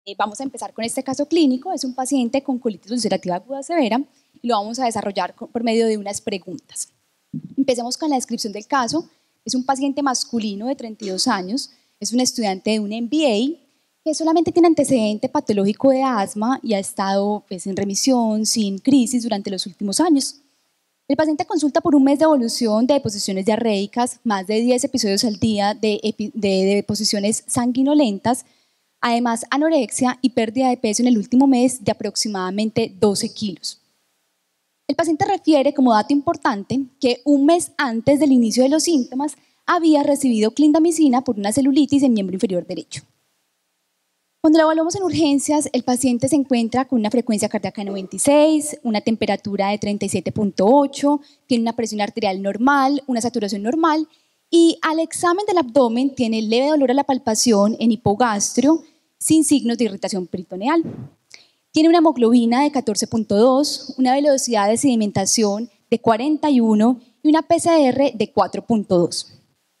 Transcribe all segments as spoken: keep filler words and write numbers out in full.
Eh, vamos a empezar con este caso clínico. Es un paciente con colitis ulcerativa aguda severa y lo vamos a desarrollar por medio de unas preguntas. Empecemos con la descripción del caso. Es un paciente masculino de treinta y dos años, es un estudiante de un M B A que solamente tiene antecedente patológico de asma y ha estado pues, en remisión, sin crisis durante los últimos años. El paciente consulta por un mes de evolución de deposiciones diarreicas, más de diez episodios al día de, de, de deposiciones sanguinolentas, además anorexia y pérdida de peso en el último mes de aproximadamente doce kilos. El paciente refiere como dato importante que un mes antes del inicio de los síntomas había recibido clindamicina por una celulitis en miembro inferior derecho. Cuando lo evaluamos en urgencias, el paciente se encuentra con una frecuencia cardíaca de noventa y seis, una temperatura de treinta y siete punto ocho, tiene una presión arterial normal, una saturación normal y al examen del abdomen tiene leve dolor a la palpación en hipogastrio sin signos de irritación peritoneal. Tiene una hemoglobina de catorce punto dos, una velocidad de sedimentación de cuarenta y uno y una P C R de cuatro punto dos.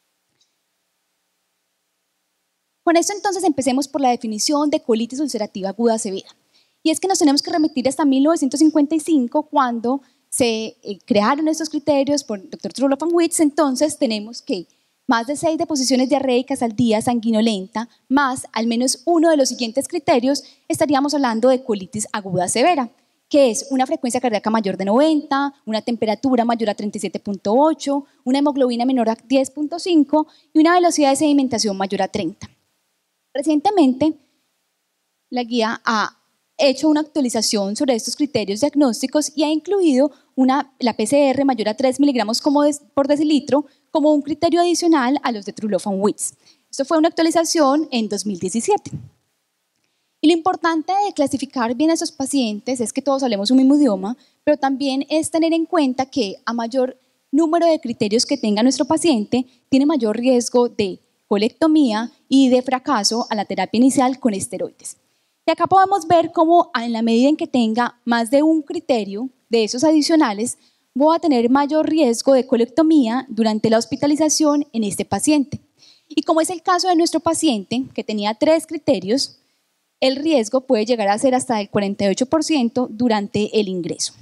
Con esto entonces empecemos por la definición de colitis ulcerativa aguda severa. Y es que nos tenemos que remitir hasta mil novecientos cincuenta y cinco cuando se eh, crearon estos criterios por el doctor Trulloff and Witts. Entonces tenemos que más de seis deposiciones diarreicas al día sanguinolenta, más al menos uno de los siguientes criterios, estaríamos hablando de colitis aguda severa, que es una frecuencia cardíaca mayor de noventa, una temperatura mayor a treinta y siete punto ocho, una hemoglobina menor a diez punto cinco y una velocidad de sedimentación mayor a treinta. Recientemente, la guía ha hecho una actualización sobre estos criterios diagnósticos y ha incluido una, la P C R mayor a tres miligramos como de, por decilitro como un criterio adicional a los de Trulloff and Witts. Esto fue una actualización en dos mil diecisiete. Y lo importante de clasificar bien a esos pacientes es que todos hablemos un mismo idioma, pero también es tener en cuenta que a mayor número de criterios que tenga nuestro paciente, tiene mayor riesgo de colectomía y de fracaso a la terapia inicial con esteroides. Y acá podemos ver cómo en la medida en que tenga más de un criterio de esos adicionales, voy a tener mayor riesgo de colectomía durante la hospitalización en este paciente. Y como es el caso de nuestro paciente, que tenía tres criterios, el riesgo puede llegar a ser hasta el cuarenta y ocho por ciento durante el ingreso.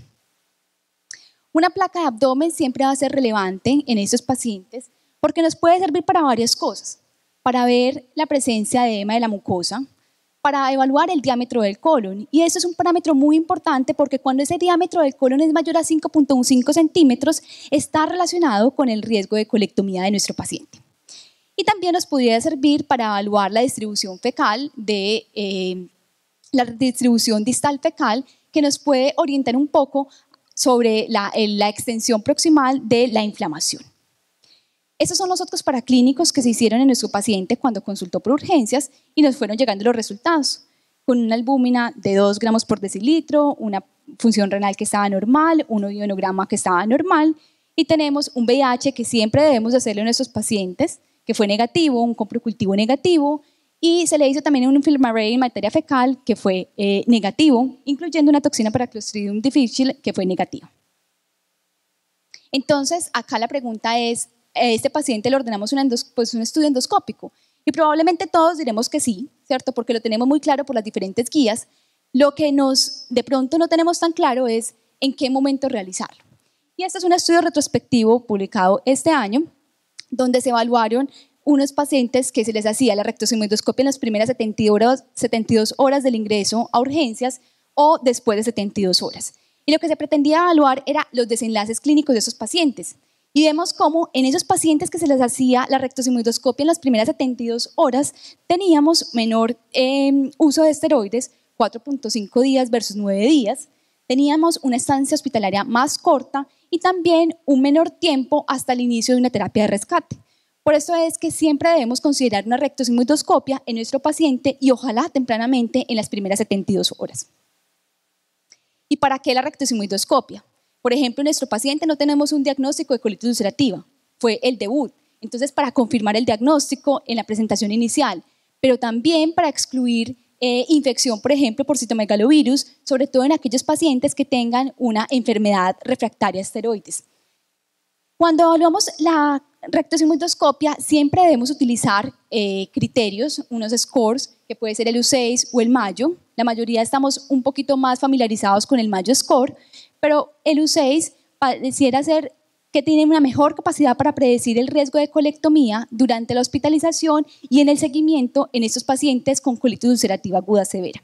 Una placa de abdomen siempre va a ser relevante en estos pacientes porque nos puede servir para varias cosas, para ver la presencia de edema de la mucosa, para evaluar el diámetro del colon. Y eso es un parámetro muy importante porque cuando ese diámetro del colon es mayor a cinco punto quince centímetros, está relacionado con el riesgo de colectomía de nuestro paciente. Y también nos podría servir para evaluar la distribución fecal, de, eh, la distribución distal fecal, que nos puede orientar un poco sobre la, la extensión proximal de la inflamación. Estos son los otros paraclínicos que se hicieron en nuestro paciente cuando consultó por urgencias y nos fueron llegando los resultados, con una albúmina de dos gramos por decilitro, una función renal que estaba normal, un ionograma que estaba normal y tenemos un V I H que siempre debemos hacerle a nuestros pacientes, que fue negativo, un coprocultivo negativo y se le hizo también un film array en materia fecal que fue eh, negativo, incluyendo una toxina para Clostridium difficile que fue negativa. Entonces, acá la pregunta es, a este paciente le ordenamos un, endos, pues un estudio endoscópico y probablemente todos diremos que sí, ¿cierto? Porque lo tenemos muy claro por las diferentes guías. Lo que nos de pronto no tenemos tan claro es en qué momento realizarlo. Y este es un estudio retrospectivo publicado este año donde se evaluaron unos pacientes que se les hacía la rectosigmoidoscopia en las primeras setenta y dos horas del ingreso a urgencias o después de setenta y dos horas. Y lo que se pretendía evaluar era los desenlaces clínicos de esos pacientes. Y vemos cómo en esos pacientes que se les hacía la rectosigmoidoscopia en las primeras setenta y dos horas teníamos menor eh, uso de esteroides, cuatro punto cinco días versus nueve días, teníamos una estancia hospitalaria más corta y también un menor tiempo hasta el inicio de una terapia de rescate. Por eso es que siempre debemos considerar una rectosigmoidoscopia en nuestro paciente y ojalá tempranamente en las primeras setenta y dos horas. ¿Y para qué la rectosigmoidoscopia? Por ejemplo, en nuestro paciente no tenemos un diagnóstico de colitis ulcerativa, fue el debut. Entonces, para confirmar el diagnóstico en la presentación inicial, pero también para excluir eh, infección, por ejemplo, por citomegalovirus, sobre todo en aquellos pacientes que tengan una enfermedad refractaria a esteroides. Cuando evaluamos la rectosigmoidoscopia, siempre debemos utilizar eh, criterios, unos scores que puede ser el U seis o el Mayo. La mayoría estamos un poquito más familiarizados con el Mayo Score, pero el U seis pareciera ser que tiene una mejor capacidad para predecir el riesgo de colectomía durante la hospitalización y en el seguimiento en estos pacientes con colitis ulcerativa aguda severa.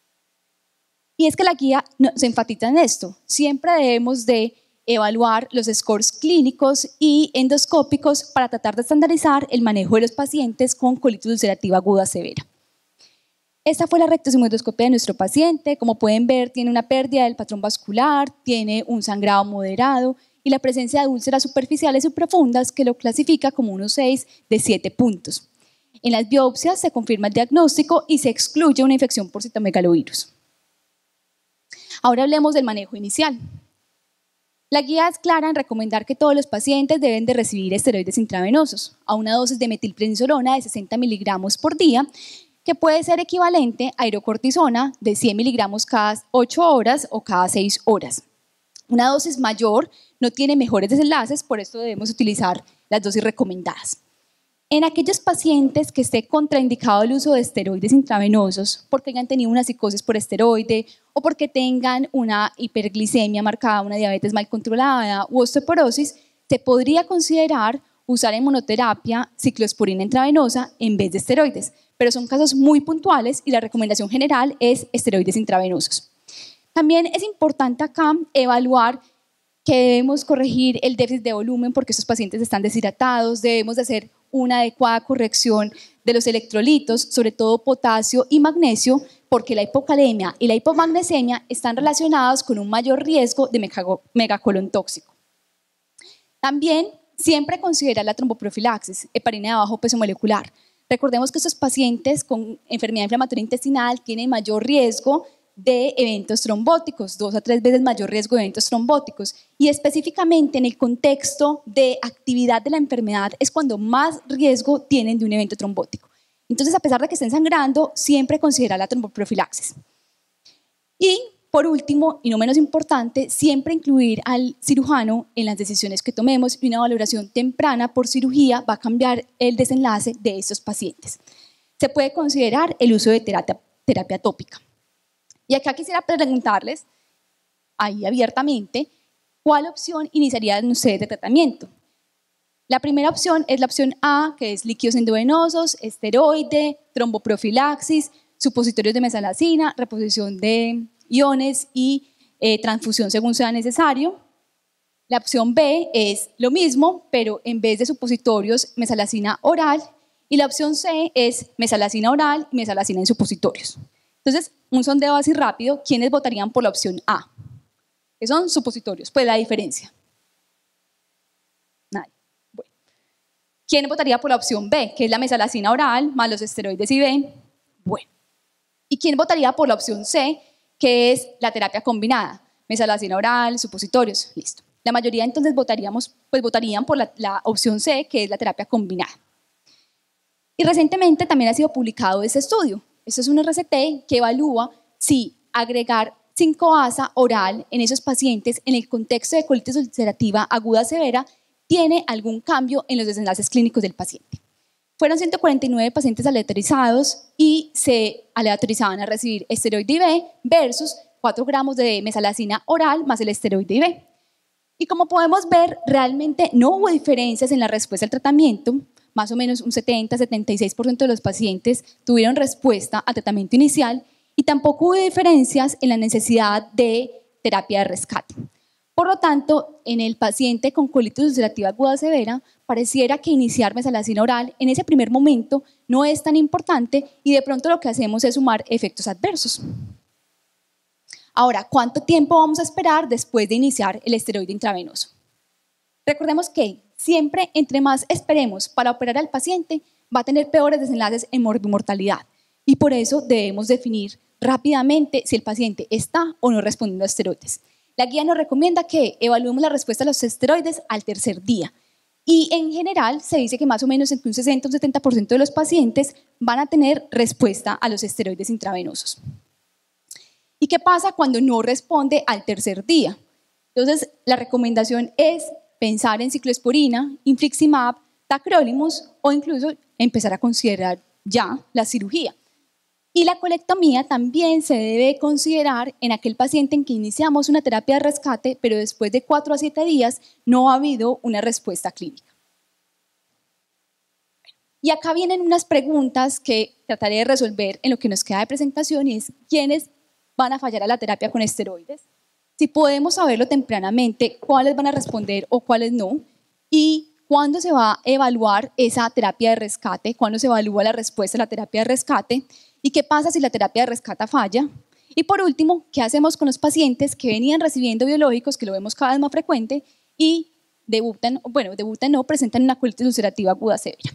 Y es que la guía se enfatiza en esto. Siempre debemos de evaluar los scores clínicos y endoscópicos para tratar de estandarizar el manejo de los pacientes con colitis ulcerativa aguda severa. Esta fue la rectosigmoidoscopia de nuestro paciente. Como pueden ver, tiene una pérdida del patrón vascular, tiene un sangrado moderado y la presencia de úlceras superficiales y profundas que lo clasifica como un U seis de siete puntos. En las biopsias se confirma el diagnóstico y se excluye una infección por citomegalovirus. Ahora hablemos del manejo inicial. La guía es clara en recomendar que todos los pacientes deben de recibir esteroides intravenosos a una dosis de metilprednisolona de sesenta miligramos por día, que puede ser equivalente a hidrocortisona de cien miligramos cada ocho horas o cada seis horas. Una dosis mayor no tiene mejores desenlaces, por esto debemos utilizar las dosis recomendadas. En aquellos pacientes que esté contraindicado el uso de esteroides intravenosos porque hayan tenido una psicosis por esteroide o porque tengan una hiperglicemia marcada, una diabetes mal controlada u osteoporosis, se podría considerar usar en monoterapia ciclosporina intravenosa en vez de esteroides, pero son casos muy puntuales y la recomendación general es esteroides intravenosos. También es importante acá evaluar que debemos corregir el déficit de volumen porque estos pacientes están deshidratados, debemos de hacer una adecuada corrección de los electrolitos, sobre todo potasio y magnesio, porque la hipocalemia y la hipomagnesemia están relacionados con un mayor riesgo de megacolon tóxico. También siempre considerar la tromboprofilaxis, heparina de bajo peso molecular. Recordemos que estos pacientes con enfermedad inflamatoria intestinal tienen mayor riesgo de eventos trombóticos, dos a tres veces mayor riesgo de eventos trombóticos, y específicamente en el contexto de actividad de la enfermedad es cuando más riesgo tienen de un evento trombótico. Entonces, a pesar de que estén sangrando, siempre considerar la tromboprofilaxis. Y por último, y no menos importante, siempre incluir al cirujano en las decisiones que tomemos, y una valoración temprana por cirugía va a cambiar el desenlace de estos pacientes. Se puede considerar el uso de terapia, terapia tópica. Y acá quisiera preguntarles, ahí abiertamente, ¿cuál opción iniciarían ustedes de tratamiento? La primera opción es la opción A, que es líquidos endovenosos, esteroide, tromboprofilaxis, supositorios de mesalazina, reposición de iones y eh, transfusión según sea necesario. La opción B es lo mismo, pero en vez de supositorios, mesalazina oral. Y la opción C es mesalazina oral y mesalazina en supositorios. Entonces, un sondeo así rápido, ¿quiénes votarían por la opción A? Que son supositorios, pues la diferencia. Nadie. Bueno. ¿Quién votaría por la opción B, que es la mesalazina oral más los esteroides I V? Bueno. ¿Y quién votaría por la opción C, que es la terapia combinada? Mesalazina oral, supositorios, listo. La mayoría entonces votaríamos, pues votarían por la, la opción C, que es la terapia combinada. Y recientemente también ha sido publicado este estudio. Esto es un R C T que evalúa si agregar cinco A S A oral en esos pacientes en el contexto de colitis ulcerativa aguda severa tiene algún cambio en los desenlaces clínicos del paciente. Fueron ciento cuarenta y nueve pacientes aleatorizados y se aleatorizaban a recibir esteroide I V versus cuatro gramos de mesalazina oral más el esteroide I V. Y como podemos ver, realmente no hubo diferencias en la respuesta al tratamiento. Más o menos un setenta a setenta y seis por ciento de los pacientes tuvieron respuesta al tratamiento inicial y tampoco hubo diferencias en la necesidad de terapia de rescate. Por lo tanto, en el paciente con colitis ulcerativa aguda severa, pareciera que iniciar mesalazina oral en ese primer momento no es tan importante y de pronto lo que hacemos es sumar efectos adversos. Ahora, ¿cuánto tiempo vamos a esperar después de iniciar el esteroide intravenoso? Recordemos que siempre entre más esperemos para operar al paciente, va a tener peores desenlaces en morbimortalidad y por eso debemos definir rápidamente si el paciente está o no respondiendo a esteroides. La guía nos recomienda que evaluemos la respuesta a los esteroides al tercer día y en general se dice que más o menos entre un sesenta a un setenta por ciento de los pacientes van a tener respuesta a los esteroides intravenosos. ¿Y qué pasa cuando no responde al tercer día? Entonces, la recomendación es pensar en ciclosporina, infliximab, tacrolimus o incluso empezar a considerar ya la cirugía. Y la colectomía también se debe considerar en aquel paciente en que iniciamos una terapia de rescate, pero después de cuatro a siete días no ha habido una respuesta clínica. Y acá vienen unas preguntas que trataré de resolver en lo que nos queda de presentación, y es ¿quiénes van a fallar a la terapia con esteroides? Si podemos saberlo tempranamente, ¿cuáles van a responder o cuáles no? Y ¿cuándo se va a evaluar esa terapia de rescate? ¿Cuándo se evalúa la respuesta a la terapia de rescate? ¿Y qué pasa si la terapia de rescate falla? Y por último, ¿qué hacemos con los pacientes que venían recibiendo biológicos, que lo vemos cada vez más frecuente, y debutan, bueno, debutan no, presentan una colitis ulcerativa aguda severa?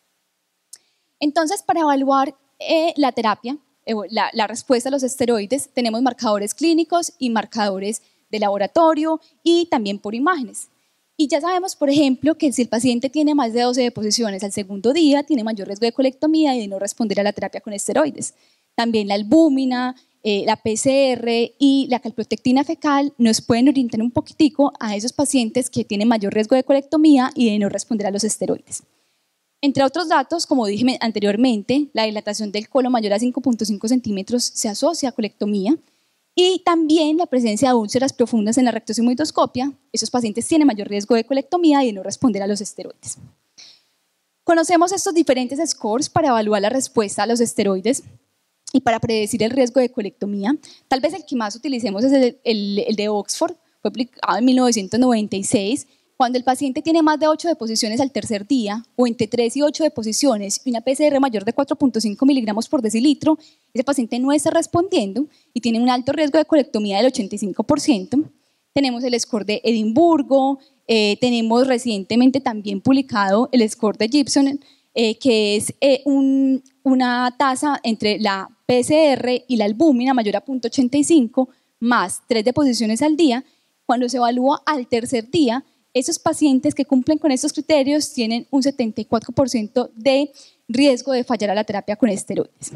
Entonces, para evaluar eh, la terapia, eh, la, la respuesta a los esteroides, tenemos marcadores clínicos y marcadores de laboratorio y también por imágenes. Y ya sabemos, por ejemplo, que si el paciente tiene más de doce deposiciones al segundo día, tiene mayor riesgo de colectomía y de no responder a la terapia con esteroides. También la albúmina, eh, la P C R y la calprotectina fecal nos pueden orientar un poquitico a esos pacientes que tienen mayor riesgo de colectomía y de no responder a los esteroides. Entre otros datos, como dije anteriormente, la dilatación del colon mayor a cinco punto cinco centímetros se asocia a colectomía, y también la presencia de úlceras profundas en la rectosigmoidoscopia. Esos pacientes tienen mayor riesgo de colectomía y de no responder a los esteroides. Conocemos estos diferentes scores para evaluar la respuesta a los esteroides y para predecir el riesgo de colectomía. Tal vez el que más utilicemos es el, el, el de Oxford, fue aplicado en mil novecientos noventa y seis, cuando el paciente tiene más de ocho deposiciones al tercer día, o entre tres y ocho deposiciones, y una P C R mayor de cuatro punto cinco miligramos por decilitro, ese paciente no está respondiendo y tiene un alto riesgo de colectomía del ochenta y cinco por ciento. Tenemos el score de Edimburgo, eh, tenemos recientemente también publicado el score de Gibson, eh, que es eh, un, una tasa entre la P C R y la albúmina mayor a cero punto ochenta y cinco, más tres deposiciones al día. Cuando se evalúa al tercer día, esos pacientes que cumplen con estos criterios tienen un setenta y cuatro por ciento de riesgo de fallar a la terapia con esteroides.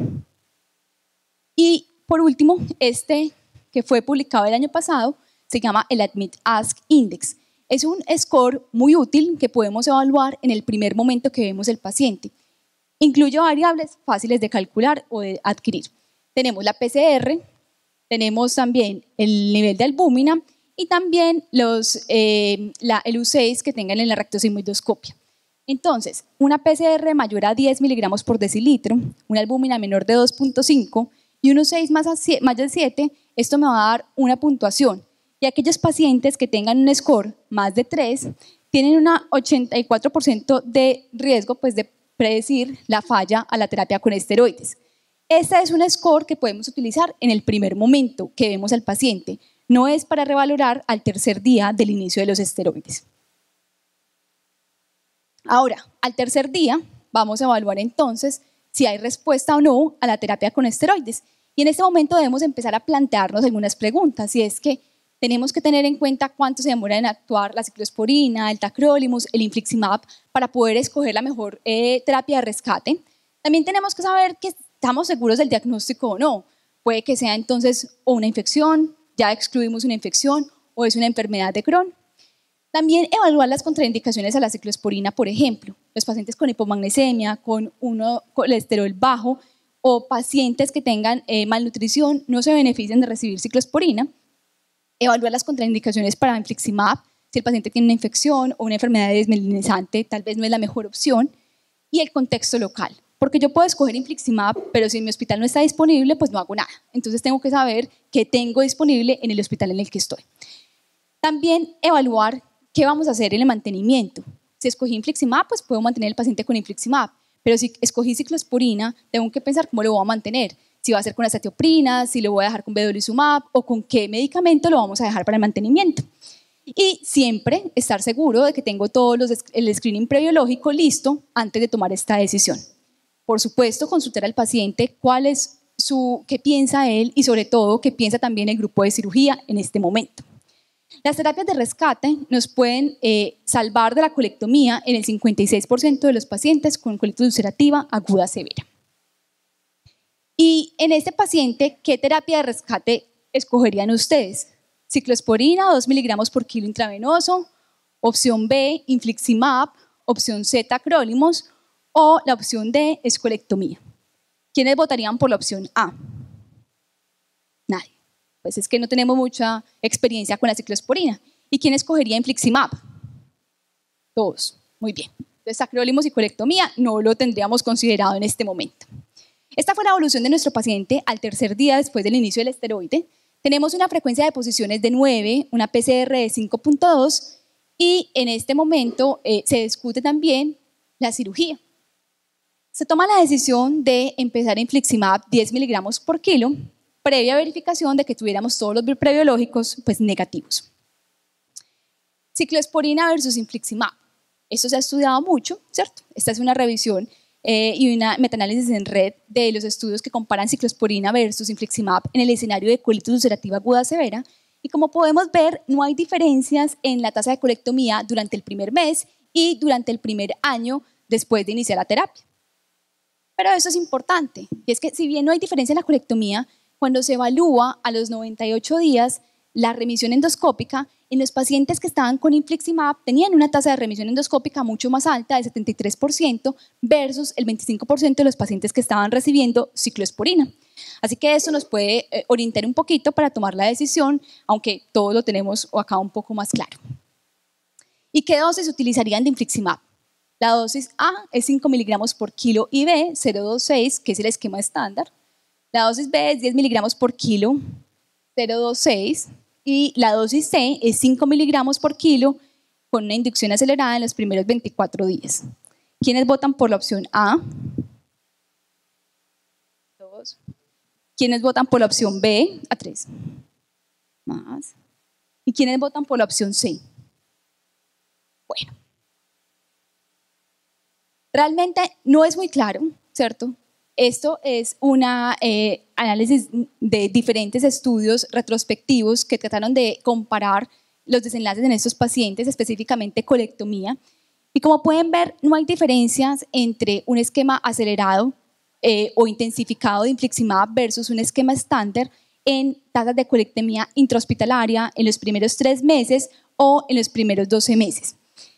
Y por último, este que fue publicado el año pasado se llama el Admit-Ask Index. Es un score muy útil que podemos evaluar en el primer momento que vemos el paciente. Incluye variables fáciles de calcular o de adquirir. Tenemos la P C R, tenemos también el nivel de albúmina, y también los, eh, la, el U seis que tengan en la rectosigmoidoscopia. Entonces, una P C R mayor a diez miligramos por decilitro, una albúmina menor de dos punto cinco y un U seis más, a, más de siete, esto me va a dar una puntuación. Y aquellos pacientes que tengan un score más de tres tienen un ochenta y cuatro por ciento de riesgo, pues, de predecir la falla a la terapia con esteroides. Este es un score que podemos utilizar en el primer momento que vemos al paciente. No es para revalorar al tercer día del inicio de los esteroides. Ahora, al tercer día vamos a evaluar entonces si hay respuesta o no a la terapia con esteroides. Y en este momento debemos empezar a plantearnos algunas preguntas, y es que tenemos que tener en cuenta cuánto se demora en actuar la ciclosporina, el tacrolimus, el infliximab, para poder escoger la mejor eh, terapia de rescate. También tenemos que saber que estamos seguros del diagnóstico o no. Puede que sea entonces o una infección, ya excluimos una infección, o es una enfermedad de Crohn. También evaluar las contraindicaciones a la ciclosporina, por ejemplo, los pacientes con hipomagnesemia, con un colesterol bajo o pacientes que tengan eh, malnutrición no se benefician de recibir ciclosporina. Evaluar las contraindicaciones para infliximab, si el paciente tiene una infección o una enfermedad desmielinizante, tal vez no es la mejor opción. Y el contexto local. Porque yo puedo escoger infliximab, pero si en mi hospital no está disponible, pues no hago nada. Entonces tengo que saber qué tengo disponible en el hospital en el que estoy. También evaluar qué vamos a hacer en el mantenimiento. Si escogí infliximab, pues puedo mantener al paciente con infliximab, pero si escogí ciclosporina, tengo que pensar cómo lo voy a mantener. Si va a ser con azatioprina, si lo voy a dejar con vedolizumab o con qué medicamento lo vamos a dejar para el mantenimiento. Y siempre estar seguro de que tengo todo los, el screening prebiológico listo antes de tomar esta decisión. Por supuesto, consultar al paciente cuál es su, qué piensa él y sobre todo qué piensa también el grupo de cirugía en este momento. Las terapias de rescate nos pueden eh, salvar de la colectomía en el cincuenta y seis por ciento de los pacientes con colitis ulcerativa aguda severa. Y en este paciente, ¿qué terapia de rescate escogerían ustedes? Ciclosporina, dos miligramos por kilo intravenoso, opción B, infliximab, opción C, tacrolimus, o la opción D es colectomía. ¿Quiénes votarían por la opción A? Nadie. Pues es que no tenemos mucha experiencia con la ciclosporina. ¿Y quién escogería infliximab? Todos. Muy bien. Entonces, acrolimus y colectomía no lo tendríamos considerado en este momento. Esta fue la evolución de nuestro paciente al tercer día después del inicio del esteroide. Tenemos una frecuencia de posiciones de nueve, una P C R de cinco punto dos y en este momento eh, se discute también la cirugía. Se toma la decisión de empezar infliximab diez miligramos por kilo, previa verificación de que tuviéramos todos los prebiológicos pues, negativos. Ciclosporina versus infliximab. Esto se ha estudiado mucho, ¿cierto? Esta es una revisión eh, y una metaanálisis en red de los estudios que comparan ciclosporina versus infliximab en el escenario de colitis ulcerativa aguda severa. Y como podemos ver, no hay diferencias en la tasa de colectomía durante el primer mes y durante el primer año después de iniciar la terapia. Pero eso es importante, y es que si bien no hay diferencia en la colectomía, cuando se evalúa a los noventa y ocho días la remisión endoscópica, en los pacientes que estaban con infliximab tenían una tasa de remisión endoscópica mucho más alta, de setenta y tres por ciento, versus el veinticinco por ciento de los pacientes que estaban recibiendo ciclosporina. Así que eso nos puede eh, orientar un poquito para tomar la decisión, aunque todos lo tenemos acá un poco más claro. ¿Y qué dosis utilizarían de infliximab? La dosis A es cinco miligramos por kilo y B cero punto veintiséis, que es el esquema estándar. La dosis B es diez miligramos por kilo, cero punto veintiséis. Y la dosis C es cinco miligramos por kilo con una inducción acelerada en los primeros veinticuatro días. ¿Quiénes votan por la opción A? Dos. ¿Quiénes votan por la opción B? A tres. Más. ¿Y quiénes votan por la opción C? Bueno. Realmente no es muy claro, ¿cierto? Esto es un eh, análisis de diferentes estudios retrospectivos que trataron de comparar los desenlaces en estos pacientes, específicamente colectomía. Y como pueden ver, no hay diferencias entre un esquema acelerado eh, o intensificado de infliximab versus un esquema estándar en tasas de colectomía intrahospitalaria en los primeros tres meses o en los primeros doce meses.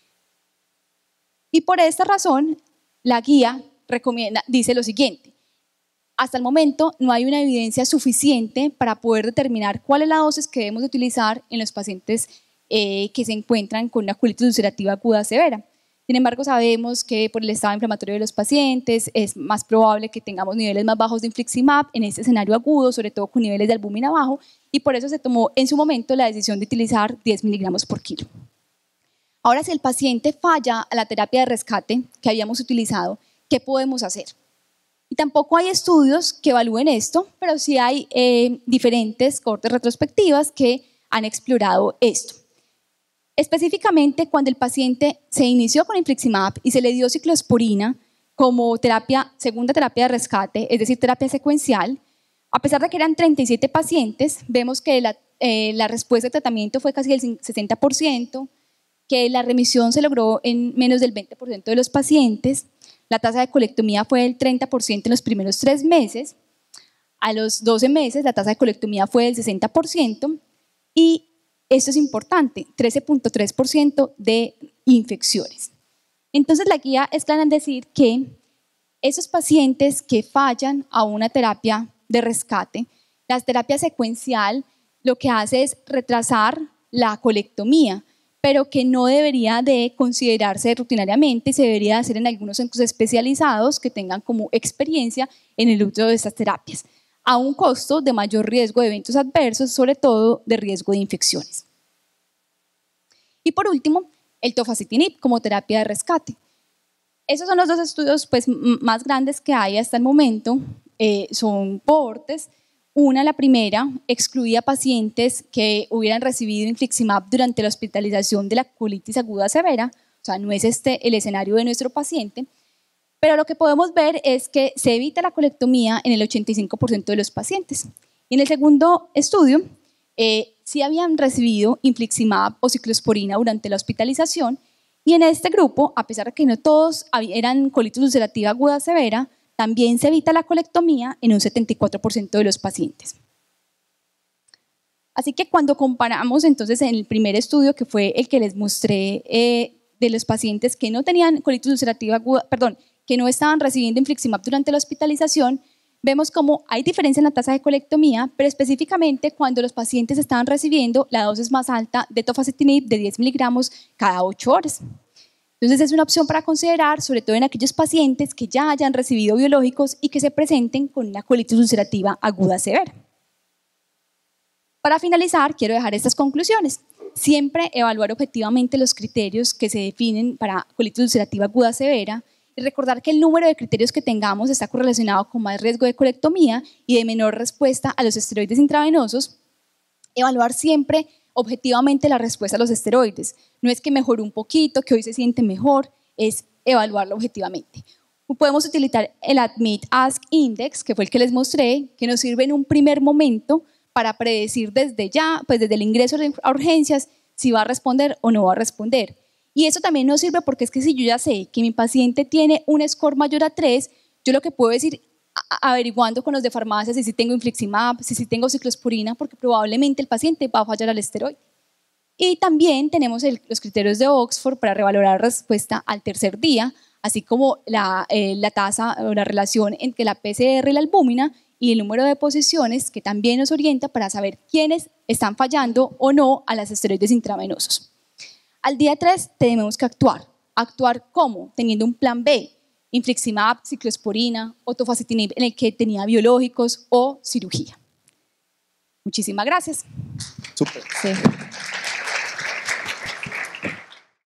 Y por esta razón, la guía recomienda, dice lo siguiente: hasta el momento no hay una evidencia suficiente para poder determinar cuál es la dosis que debemos utilizar en los pacientes eh, que se encuentran con una colitis ulcerativa aguda severa. Sin embargo, sabemos que por el estado inflamatorio de los pacientes es más probable que tengamos niveles más bajos de infliximab en este escenario agudo, sobre todo con niveles de albúmina bajo, y por eso se tomó en su momento la decisión de utilizar diez miligramos por kilo. Ahora, si el paciente falla a la terapia de rescate que habíamos utilizado, ¿qué podemos hacer? Y tampoco hay estudios que evalúen esto, pero sí hay eh, diferentes cortes retrospectivas que han explorado esto. Específicamente, cuando el paciente se inició con infliximab y se le dio ciclosporina como terapia, segunda terapia de rescate, es decir, terapia secuencial, a pesar de que eran treinta y siete pacientes, vemos que la, eh, la respuesta de tratamiento fue casi del sesenta por ciento, que la remisión se logró en menos del veinte por ciento de los pacientes, la tasa de colectomía fue del treinta por ciento en los primeros tres meses, a los doce meses la tasa de colectomía fue del sesenta por ciento y esto es importante, trece punto tres por ciento de infecciones. Entonces la guía es clara en decir que esos pacientes que fallan a una terapia de rescate, la terapia secuencial lo que hace es retrasar la colectomía, pero que no debería de considerarse rutinariamente y se debería hacer en algunos centros especializados que tengan como experiencia en el uso de estas terapias, a un costo de mayor riesgo de eventos adversos, sobre todo de riesgo de infecciones. Y por último, el tofacitinib como terapia de rescate. Esos son los dos estudios pues, más grandes que hay hasta el momento, eh, son cohortes. Una, la primera, excluía pacientes que hubieran recibido infliximab durante la hospitalización de la colitis aguda severa, o sea, no es este el escenario de nuestro paciente, pero lo que podemos ver es que se evita la colectomía en el ochenta y cinco por ciento de los pacientes. Y en el segundo estudio, eh, sí habían recibido infliximab o ciclosporina durante la hospitalización, y en este grupo, a pesar de que no todos eran colitis ulcerativa aguda severa, también se evita la colectomía en un setenta y cuatro por ciento de los pacientes. Así que cuando comparamos entonces en el primer estudio, que fue el que les mostré eh, de los pacientes que no tenían colitis ulcerativa aguda, perdón, que no estaban recibiendo infliximab durante la hospitalización, vemos cómo hay diferencia en la tasa de colectomía, pero específicamente cuando los pacientes estaban recibiendo la dosis más alta de tofacitinib de diez miligramos cada ocho horas. Entonces es una opción para considerar, sobre todo en aquellos pacientes que ya hayan recibido biológicos y que se presenten con una colitis ulcerativa aguda severa. Para finalizar, quiero dejar estas conclusiones. Siempre evaluar objetivamente los criterios que se definen para colitis ulcerativa aguda severa y recordar que el número de criterios que tengamos está correlacionado con más riesgo de colectomía y de menor respuesta a los esteroides intravenosos. Evaluar siempre objetivamente la respuesta a los esteroides. No es que mejore un poquito, que hoy se siente mejor, es evaluarlo objetivamente. Podemos utilizar el ADMIT-ASC Index, que fue el que les mostré, que nos sirve en un primer momento para predecir desde ya, pues desde el ingreso a urgencias, si va a responder o no va a responder. Y eso también nos sirve porque es que si yo ya sé que mi paciente tiene un score mayor a tres, yo lo que puedo decir averiguando con los de farmacia si sí tengo infliximab, si sí tengo ciclosporina, porque probablemente el paciente va a fallar al esteroide. Y también tenemos el, los criterios de Oxford para revalorar la respuesta al tercer día, así como la, eh, la tasa o la relación entre la P C R y la albúmina y el número de posiciones, que también nos orienta para saber quiénes están fallando o no a los esteroides intravenosos. Al día tres tenemos que actuar. ¿Actuar cómo? Teniendo un plan B, infliximab, ciclosporina o tofacitinib en el que tenía biológicos o cirugía. Muchísimas gracias. Súper. Sí.